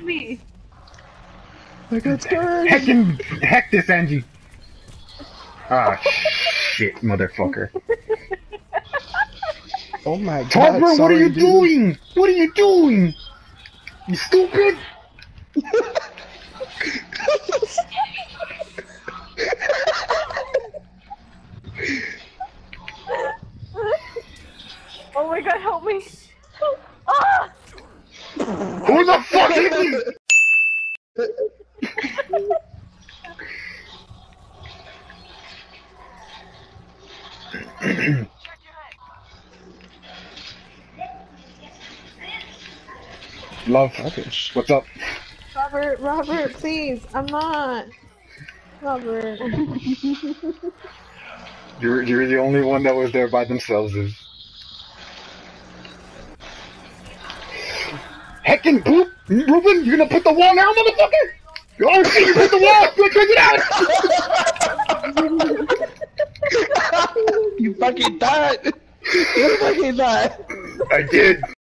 me. I got scared. Heck this, Angie. Ah, shit, motherfucker. Oh my god. Tarbert, what are sorry, you dude. doing? What are you doing? You stupid? Oh my god, help me. Ah! Who the fuck is he? Love, what's up? Robert, please. I'm not. Robert. You're the only one that was there by themselves. Heckin' poop! Ruben, you gonna put the wall now, motherfucker? Oh shit, you put the wall! You take it out! You fucking died! You fucking died! I did.